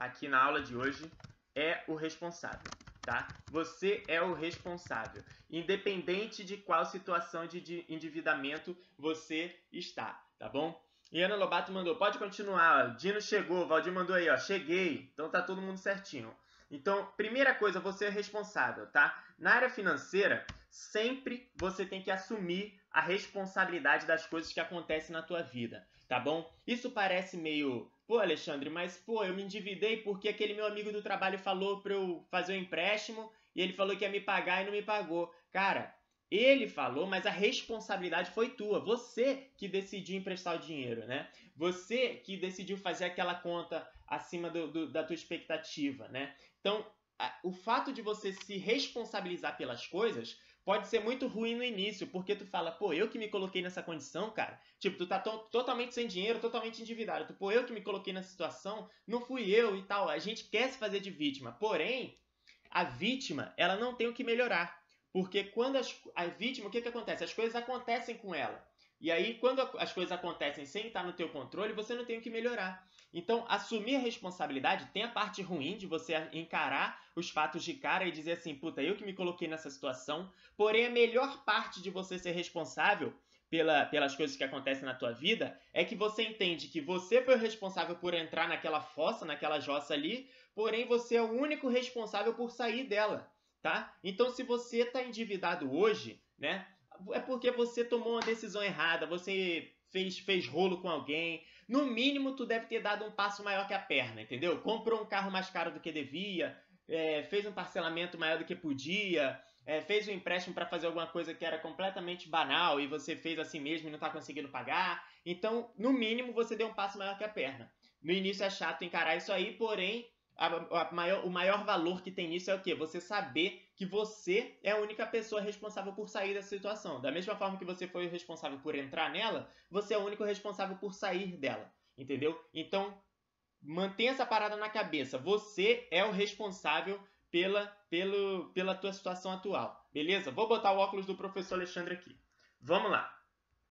aqui na aula de hoje é o responsável, tá? Você é o responsável, independente de qual situação de endividamento você está, tá bom? E Ana Lobato mandou, pode continuar, ó. Dino chegou, Valdir mandou aí, ó, cheguei, então tá todo mundo certinho. Então, primeira coisa, você é responsável, tá? Na área financeira, sempre você tem que assumir a responsabilidade das coisas que acontecem na tua vida, tá bom? Isso parece meio, pô, Alexandre, mas pô, eu me endividei porque aquele meu amigo do trabalho falou para eu fazer um empréstimo e ele falou que ia me pagar e não me pagou. Cara, ele falou, mas a responsabilidade foi tua. Você que decidiu emprestar o dinheiro, né? Você que decidiu fazer aquela conta acima da tua expectativa, né? Então, o fato de você se responsabilizar pelas coisas pode ser muito ruim no início, porque tu fala, pô, eu que me coloquei nessa condição, cara. Tipo, tu tá totalmente sem dinheiro, totalmente endividado. Tu, pô, eu que me coloquei nessa situação, não fui eu e tal. A gente quer se fazer de vítima. Porém, a vítima, ela não tem o que melhorar. Porque quando a vítima, o que acontece? As coisas acontecem com ela. E aí, quando as coisas acontecem sem estar no teu controle, você não tem o que melhorar. Então, assumir a responsabilidade tem a parte ruim de você encarar os fatos de cara e dizer assim, puta, eu que me coloquei nessa situação. Porém, a melhor parte de você ser responsável pelas coisas que acontecem na tua vida é que você entende que você foi o responsável por entrar naquela fossa, naquela jossa ali, porém você é o único responsável por sair dela, tá? Então, se você está endividado hoje, né, é porque você tomou uma decisão errada, você fez rolo com alguém. No mínimo, tu deve ter dado um passo maior que a perna, entendeu? Comprou um carro mais caro do que devia, fez um parcelamento maior do que podia, fez um empréstimo para fazer alguma coisa que era completamente banal e você fez assim mesmo e não está conseguindo pagar. Então, no mínimo, você deu um passo maior que a perna. No início é chato encarar isso aí, porém, o maior valor que tem nisso é o quê? Você saber que você é a única pessoa responsável por sair dessa situação. Da mesma forma que você foi o responsável por entrar nela, você é o único responsável por sair dela. Entendeu? Então, mantenha essa parada na cabeça. Você é o responsável pela tua situação atual. Beleza? Vou botar o óculos do professor Alexandre aqui. Vamos lá.